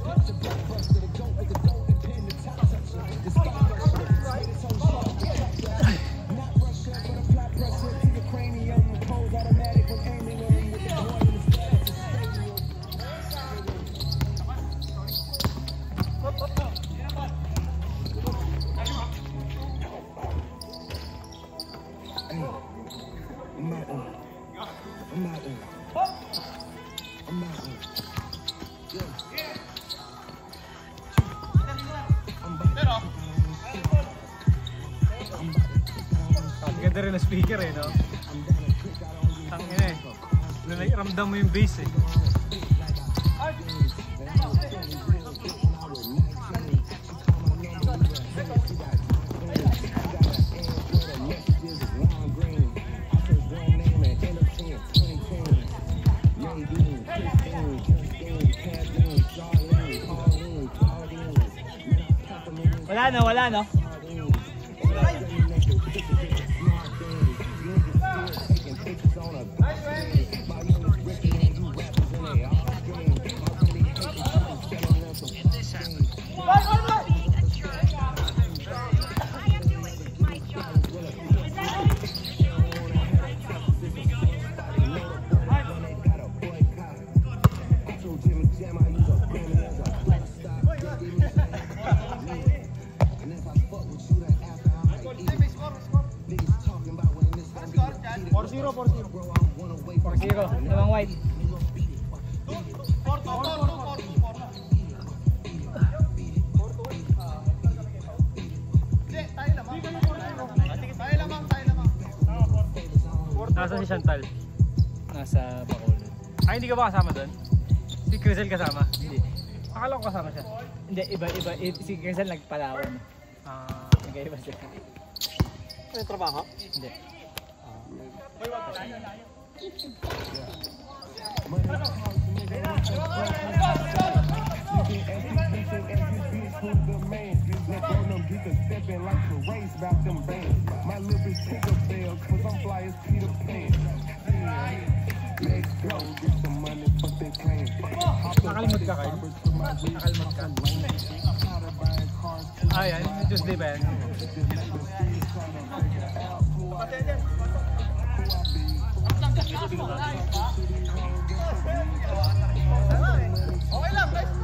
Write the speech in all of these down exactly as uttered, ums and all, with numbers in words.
Ganda rin na speaker eh, no? Tangina eh. Ramdam mo yung bass eh. Wala no, wala no. four zero, four zero. four zero, limang white. Nasaan si Chantal? Nasa Bacolod. Ay, hindi ka ba kasama doon? Si Crisel kasama? Hindi. Akala ko kasama siya. Hindi, iba, iba. Si Crisel nagpalawan. Ah, Nagkaiba siya. ano yung trabaho? Hindi. Nakalimot ka kayo? Nakalimot ka? Ah, yan. Tuesday ba yan? Okay lang, guys.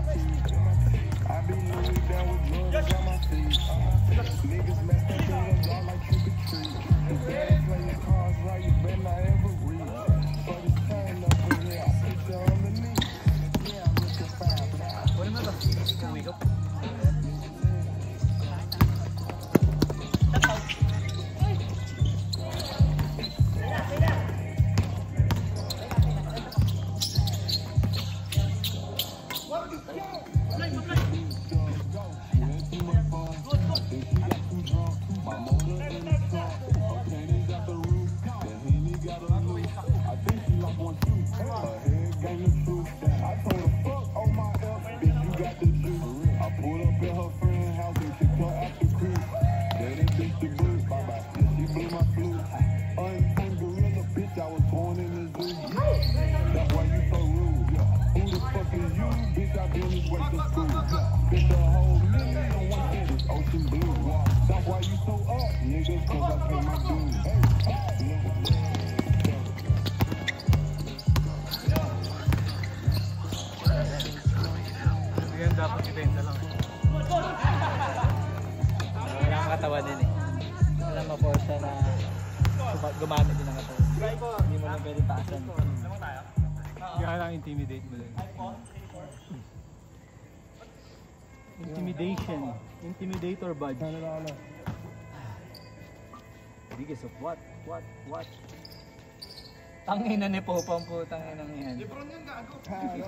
Yan dapat ibenta lang. Wala kang katawan din eh. Wala ma-force na gumamit din ng katawan. Hindi mo lang pwede taasan. Kaya lang intimidate mo din. Intimidation. Intimidator badge. Biggest of what? What? What? Tangina ni Popang putang inang yan. Lebron yan, gago.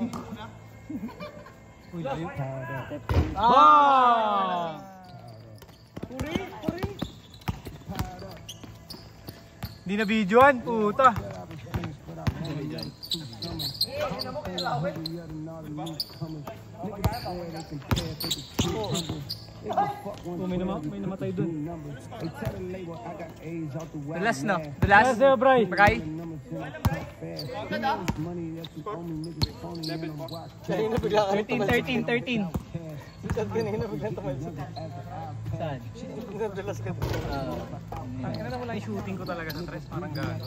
Uy, layo. Ah! Puri, puri. Hindi na videoan, puta. Eh, hindi na mo kailangan. Oh, may, nama may namatay dun. The last, no? The last? Sa'yo, Bray. Bray? thirteen, thirteen, thirteen. Saan? Ang ina na wala yung shooting ko talaga sa tres, parang gano'n.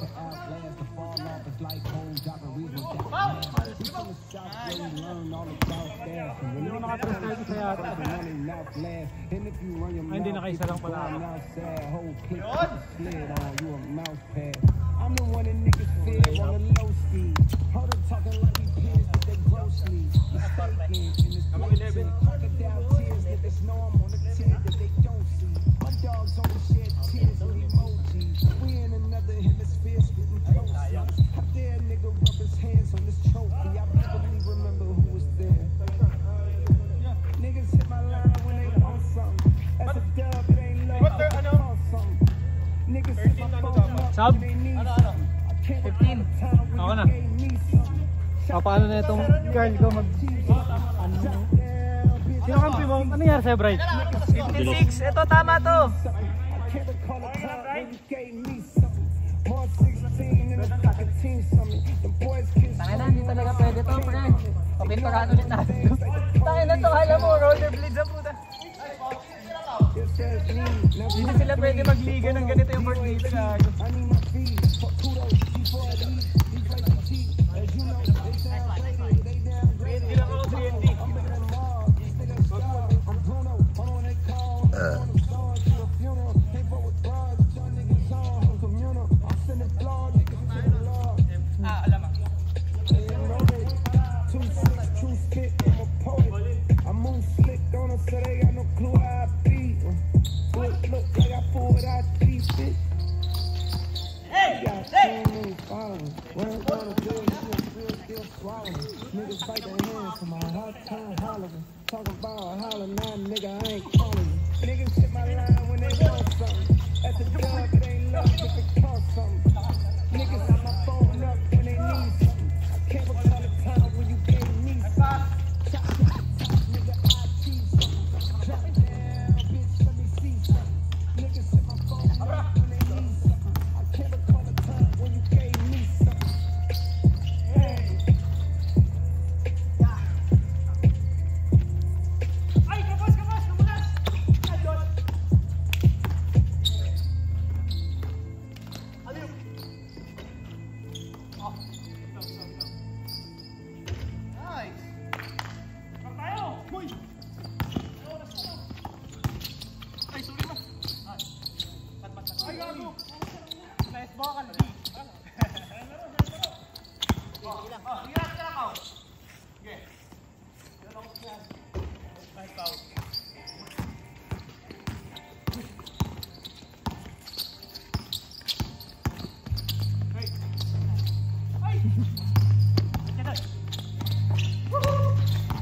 Hindi ko nakapress na ito sa yata. Ay, hindi nakaisa lang pala. I'm the one that niggas fear on the low speed. Heard them talking like we peers, but they grossly mistaken in this eleven. Crocodile tears, let us know I'm on the tear that they don't see. My dogs only shed tears with emojis. We in another hemisphere, spitting proceeds. How dare a nigga rub his hands on this trophy? I barely remember who was there. Niggas hit my line when they want something. That's a dub, it ain't love, I want something. Niggas hit my phone up Sub? when they need something. fifteen. Ako na. Ah, paano na itong girl ko mag... Ano? Sino kampi mo? Ano nangyari sa'yo, Bright? fifty-six. Ito, tama to. Tangina, hindi talaga pwede to, pre. Papintaran ulit natin to. Tangina to, alam mo, rollerblades ang puta. Hindi sila pwede magliga ng ganito yung board dito. Hindi lang ako three N D. Ah, alam ah. I move slick on them so they got no clue how I be. Look, look like I pull what I see fit. Hey, hey. What I'm gonna do is still, still swallowing. Niggas bite their hands from my hot time hollering. Talk about hollering, nah, nigga, I ain't calling you. Niggas hit my line when they want something. At the dog, it ain't love if it costs something. Niggas got my phone up when they need something. I can't recall the time when you gave me something. Nigga, I tease something. Drop it down, bitch, let me see something. Niggas hit my phone up when they need something. I can't recall the time when you gave me something. Hey. Ay, kapos, kapos, kamulas! Ay, Diyos! Aliw! Oh, ito, ito, ito. Nice! Saan tayo? Uy! Ay, sorry mo! Ay, bat, bat, bat. Ay, gago! Nice ball ka, Lee! Oh, relax ka lang ako! Sige. Nice foul. Hey. Ay! Ito doon. Woohoo!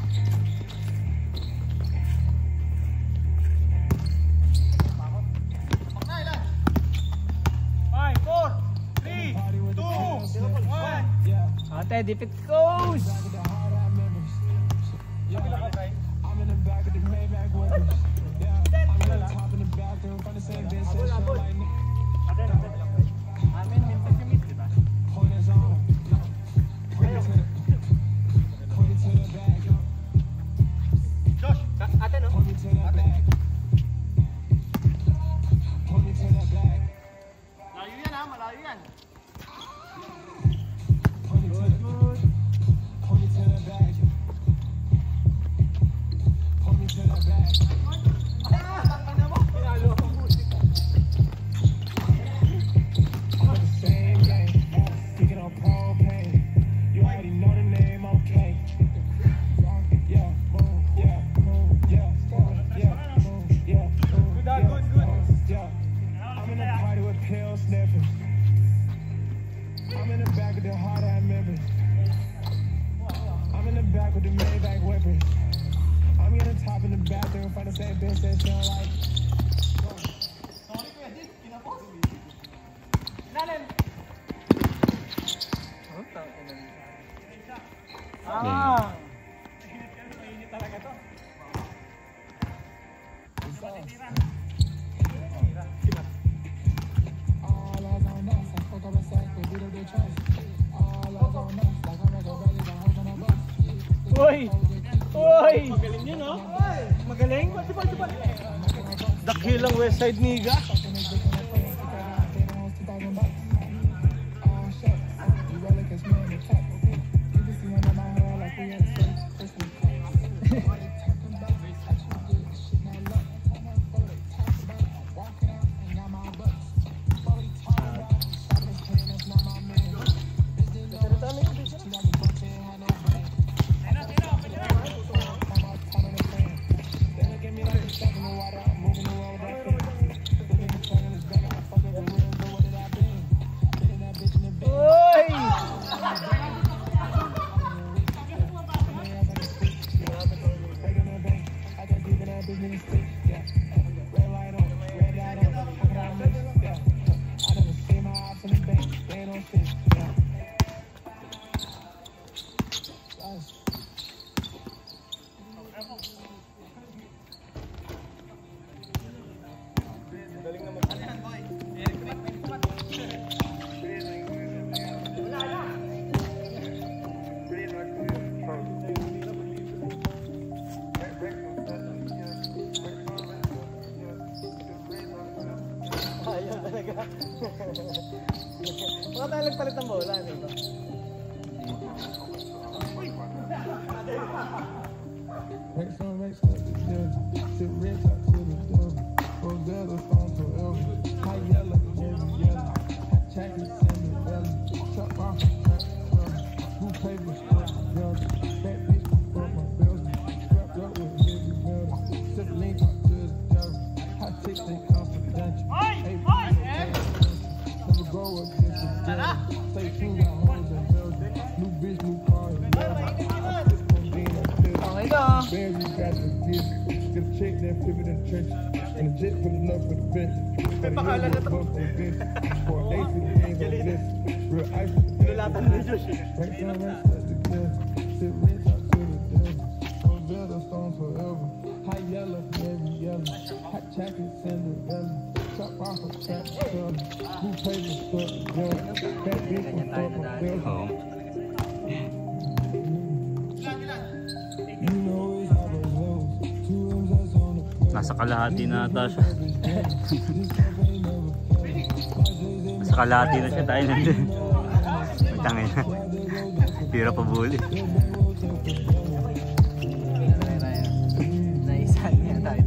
Five, four, three, two, one. Ate, deep it goes! I'm in the back of the Maybach weapons. Yeah, I'm in the top in the bathroom, from the same bitch that show like me. Amin, minsan si Miss, di ba? Point is on. Point it to the, point it to the bag. Josh, ate no? Point it to the bag. Point it to the bag. Layo yan ha, malayo yan. Point it to the, point it to the bag. Point it to the bag. Pinalo akong music. I'm in the same game. Stick it on propane. You already know the name, okay? Yeah, boom, yeah, boom, yeah, boom, yeah, boom, yeah, boom, Good, yeah, good, good. boom, yeah. I'm in the party with pill sniffers. I'm in the back of the hard eye members. I'm in the back with the Maybach whippers. I'm in the top in the bathroom, find the same bitch that smell like. Lalim! Oh, tangina. Ah! talaga to. Uy! Uy! Magaling yun, no? Magaling? Sipal, sipal. Dakilang Westside Niga. Baka tayo nagpalit ng bola, di ba? Nasa kalahati na ata siya. Nasa kalahati na siya tayo nandun. Tangin na. Pira pa buli. Naisan niya tayo.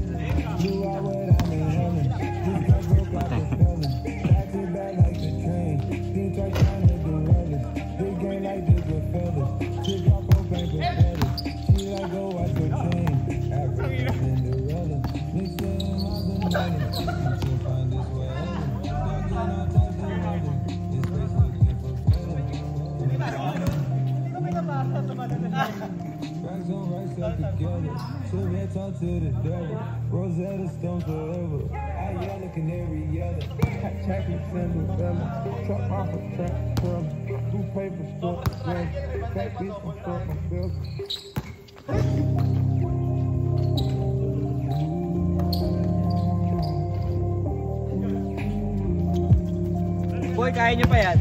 Talk to the devil, Rosetta Stone forever. I yell a canary yellow, hot chocolate Cinderella, truck off a track from blue paper stuff, fat bitch from stuff myself. Boy, kaya niyo pa yan?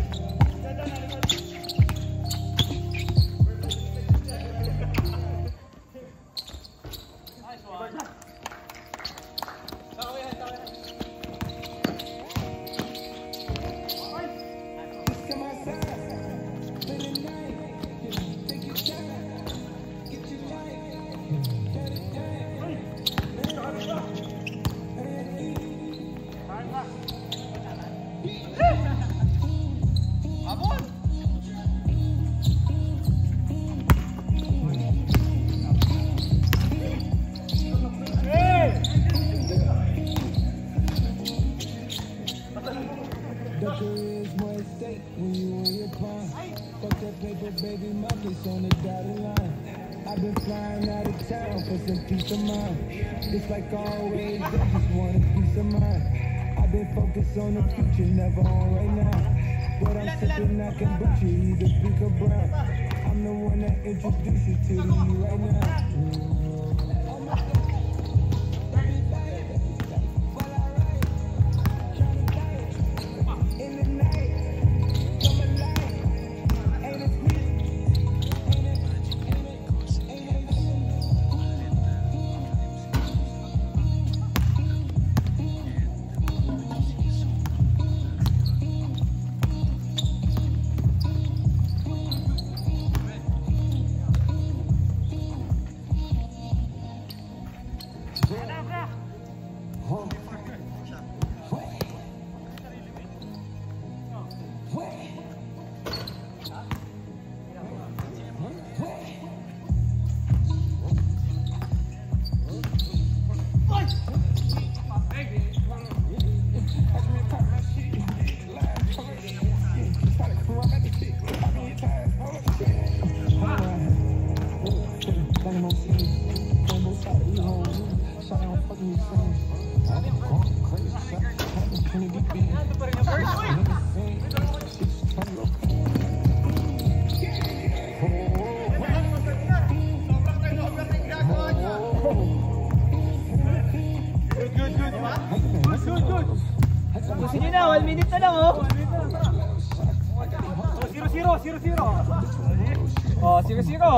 It's like always, I just want a peace of mind. I've been focused on the future, never on right now. But I'm sipping, I can butcher either pink or brown. I'm the one that introduced you to me right now. Gusto nyo na, one minute na lang oh. zero zero, zero zero. Oh, zero zero.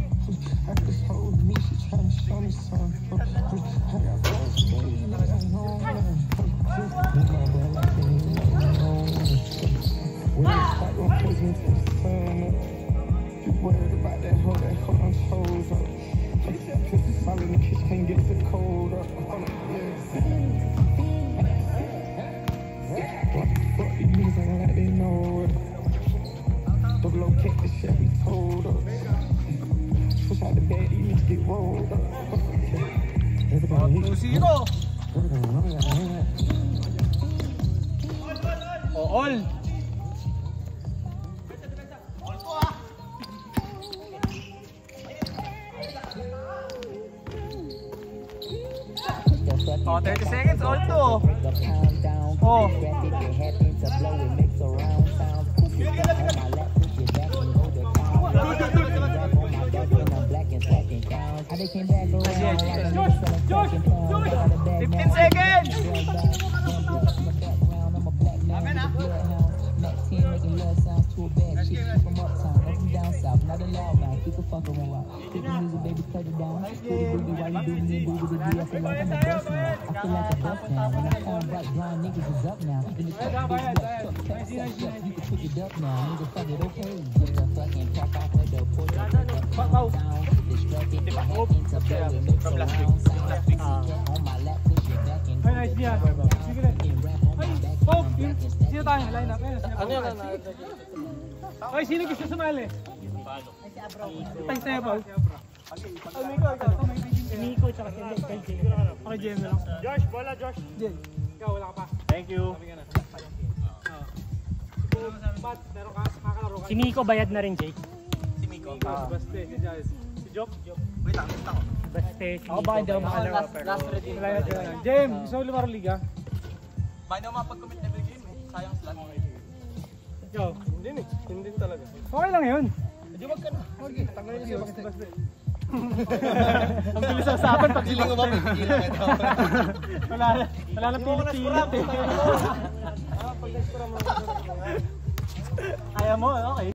two zero. Oh, all. Oh, thirty seconds, all two. Oh. fifteen seconds! Amen ah! From last week. Last week. Ay, nice niya. Sige rin. Ay, oh, yun. Sino tayo? Line up. Ano yan? Ay, sino gusto sumali? Ay, sa'yo, Paul. Ay, Miko, ikaw. Miko, tsaka kay Jay. Okay, Jay na lang. Josh, bola, Josh. Jay. Ikaw, wala ka pa. Thank you. Pat, meron ka, kakalaro ka. Si Miko bayad na rin, Jake. Si Miko, si Baste, si Jais. Si Jok. Wait lang, wait lang. Baste, si Ako ba hindi ako makalaro last, pero... last ready. Wala na dyan. Jem, gusto mo lumaro liga? Ba na mapag-commit every game eh. Sayang slot. Ikaw? Hindi eh. Hindi talaga. Okay lang yun. Hindi wag ka na. Okay, tanggalin niyo si Baste. Ang bilis ang usapan pag si Baste. Wala na, wala na pilit-pilit eh. Ayaw mo, okay.